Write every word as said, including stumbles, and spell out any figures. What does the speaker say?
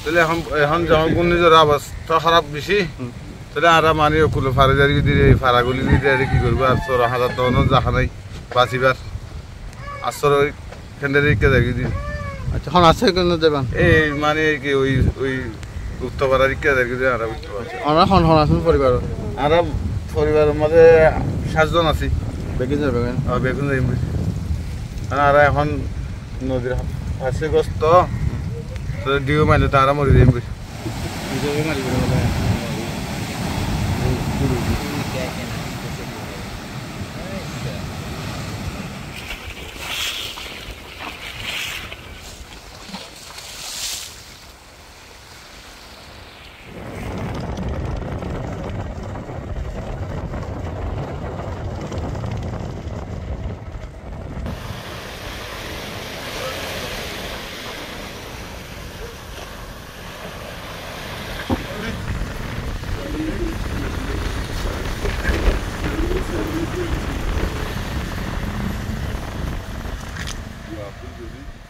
তাহলে এখন এখন যখন ঘূর্ণিঝড়ের অবস্থা খারাপ বেশি তাহলে আমরা মানে ওগুলো ফারাজারি দিয়ে ফারাগুলি দিয়ে কি করবো আর তোর হাজার তখন দেখা নাই বাঁচিবার আসর ওই খেন্ডারি কে দেখি দিন আচ্ছা এখন আছে কেন যাবেন এই মানে কি ওই ওই উত্তরপাড়ার কে দেখি দিন আমরা উঠতে পারছি আমরা এখন এখন আসুন পরিবার আমরা পরিবারের মধ্যে সাতজন আছি বেগিন যাবেন বেগুন যাইম আর এখন নদীর পাশে গ্রস্ত ডিউ মাইলে তারা মরি যাইম Yeah,